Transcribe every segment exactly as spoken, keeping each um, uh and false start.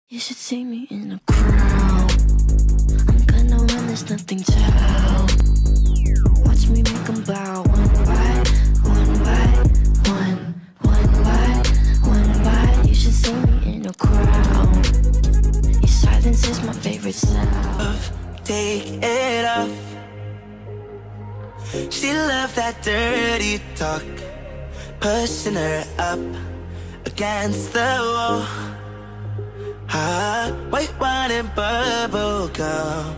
You should see me in a crowd. I'm gonna run, there's nothing to help. Watch me make them bow. One by one by one, one by one by. You should see me in a crowd. Your silence is my favorite sound. Take it off. She loved that dirty talk, pushing her up against the wall. Hot white wine and bubble gum.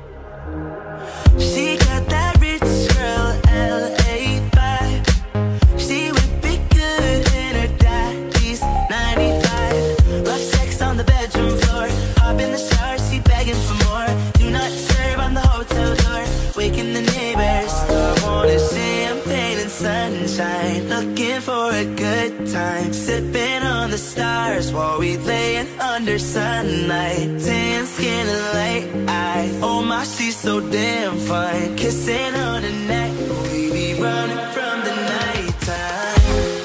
She got that rich girl L A vibe. She would be good in her daddy's ninety-five. Rough sex on the bedroom floor. Hop in the shower, she begging for more. Do not serve on the hotel door, waking the neighbors. I wanted champagne and sunshine, looking for a good time, sipping on the stars while we laying under sunlight. Tan skin and light eyes, oh my, she's so damn fine. Kissing on her neck, we be running from the nighttime.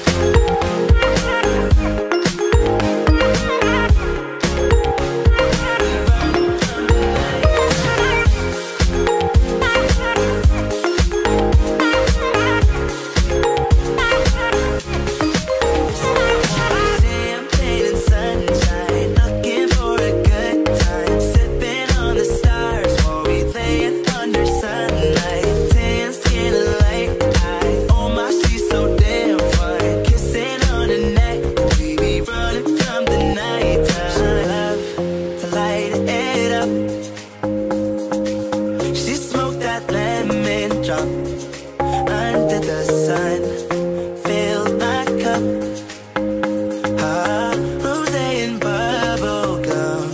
Under the sun, fill my cup. Ah, rosé and bubble gum.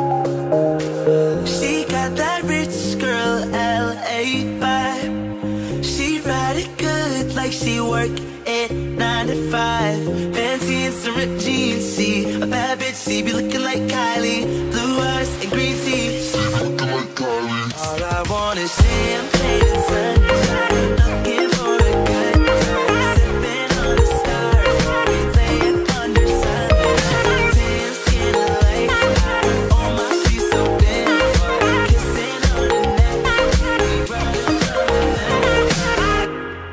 She got that rich girl L A vibe. She ride it good like she work it nine to five. Fancy and some ripped jeans. She a bad bitch. She be looking like Kylie. Blue eyes and green tea. She looking like Kylie. All I want is champagne and sunshine. Looking for a good time, sipping on the stars while we laying under sunlight. Tan skin and light eyes, oh my, she's so damn fine. Kissing on her neck, we running from the night.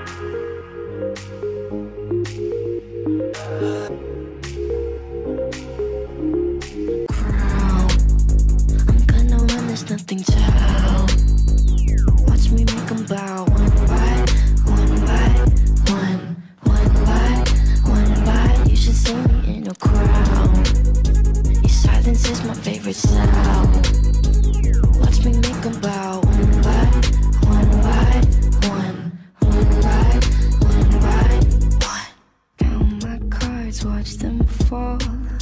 Crowd, I'm gonna run, there's nothing to help. Watch me make them bow. One by one by one, one by one by. You should see me in a crowd. Your silence is my favorite sound. Watch me make them bow. One by one by one, one by one by one. Count my cards, watch them fall.